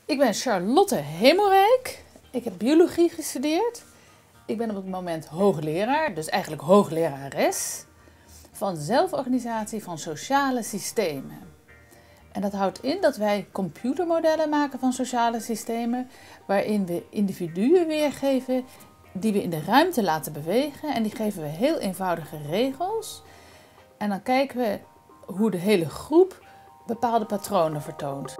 Ik ben Charlotte Hemelrijk. Ik heb biologie gestudeerd. Ik ben op het moment hoogleraar, dus eigenlijk hooglerares, van zelforganisatie van sociale systemen. En dat houdt in dat wij computermodellen maken van sociale systemen, waarin we individuen weergeven die we in de ruimte laten bewegen. En die geven we heel eenvoudige regels. En dan kijken we hoe de hele groep bepaalde patronen vertoont.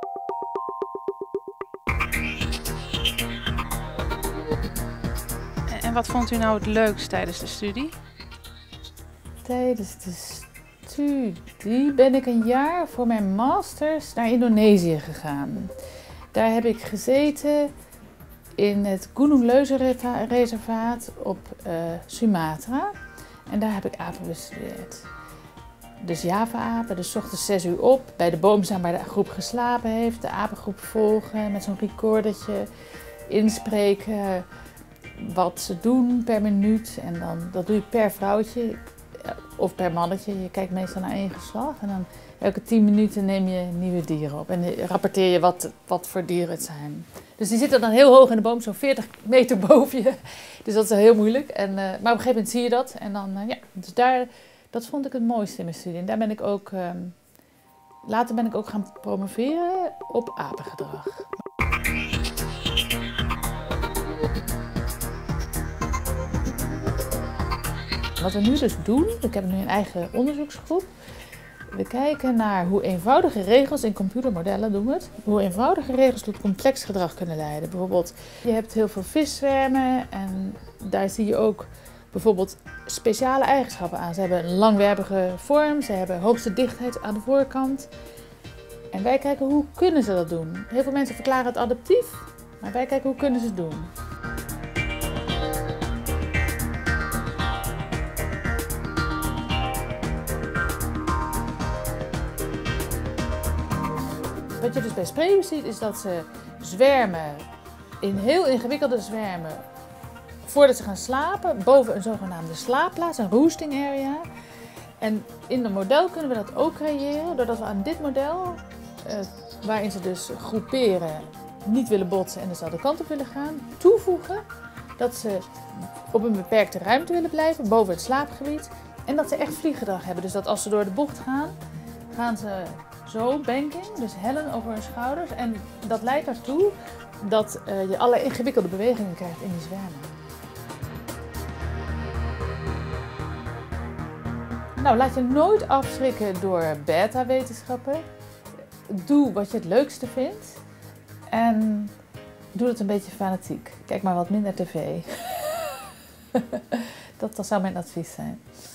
En wat vond u nou het leukst tijdens de studie? Tijdens de studie ben ik een jaar voor mijn masters naar Indonesië gegaan. Daar heb ik gezeten in het Gunung Leuser-reservaat op Sumatra. En daar heb ik apen bestudeerd. Dus Java-apen, dus 's ochtends 6 uur op, bij de boom staan waar de groep geslapen heeft, de apengroep volgen met zo'n recordertje, inspreken wat ze doen per minuut. En dan, dat doe je per vrouwtje of per mannetje. Je kijkt meestal naar één geslacht en dan elke 10 minuten neem je nieuwe dieren op en rapporteer je wat voor dieren het zijn. Dus die zitten dan heel hoog in de boom, zo'n 40 meter boven je. Dus dat is heel moeilijk. Maar op een gegeven moment zie je dat. En dan, dus dat vond ik het mooiste in mijn studie. En daar ben ik ook, later ben ik ook gaan promoveren op apengedrag. Wat we nu dus doen, ik heb nu een eigen onderzoeksgroep. We kijken naar hoe eenvoudige regels in computermodellen doen het. Hoe eenvoudige regels tot complex gedrag kunnen leiden. Bijvoorbeeld, je hebt heel veel viszwermen en daar zie je ook bijvoorbeeld speciale eigenschappen aan. Ze hebben een langwerpige vorm, ze hebben hoogste dichtheid aan de voorkant. En wij kijken hoe kunnen ze dat doen. Heel veel mensen verklaren het adaptief, maar wij kijken hoe kunnen ze het doen. Wat je dus bij spreeuwen ziet is dat ze zwermen in heel ingewikkelde zwermen voordat ze gaan slapen boven een zogenaamde slaapplaats, een roosting area. En in een model kunnen we dat ook creëren doordat we aan dit model, waarin ze dus groeperen, niet willen botsen en dezelfde kant op willen gaan, toevoegen dat ze op een beperkte ruimte willen blijven boven het slaapgebied en dat ze echt vlieggedrag hebben. Dus dat als ze door de bocht gaan, gaan ze zo banking, dus hellen over hun schouders. En dat leidt ertoe dat je alle ingewikkelde bewegingen krijgt in die zwermen. Nou, laat je nooit afschrikken door beta-wetenschappen. Doe wat je het leukste vindt. En doe het een beetje fanatiek. Kijk maar wat minder tv. Dat zou mijn advies zijn.